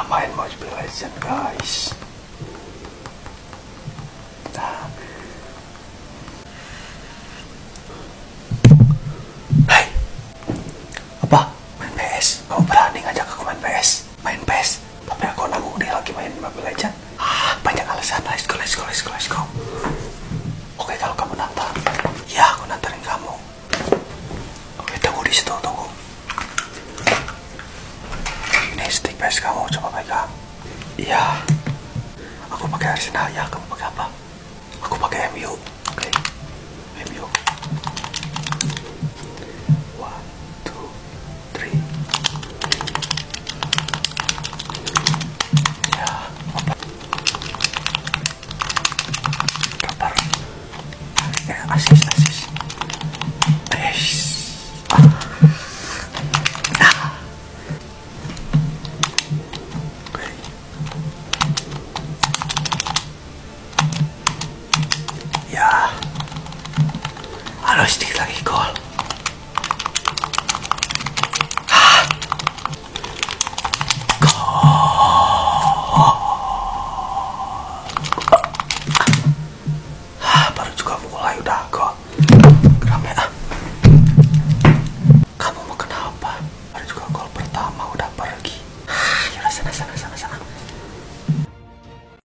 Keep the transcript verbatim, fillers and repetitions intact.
main Mobile Legends guys. Nah. Hei, apa? Main P S? Kamu berani ngajak aku main P S? Main P S? Tapi aku nanggung dia lagi main Mobile Legends. Ah, banyak alasan. Let's go, let's go, let's go, let's go. Oke, kalau kamu nantang, ya aku nantarin kamu. Oke, tunggu di situ, tunggu. Ini stick P S kamu, coba pegang. Iya. Aku pakai Arsenal ya, kamu pakai apa? Aku pakai M U. Oke. M U. One, two, three. Ya, apa? Kabar. Ya, asis, asis. Asis. Ya, halo, sedikit lagi gol.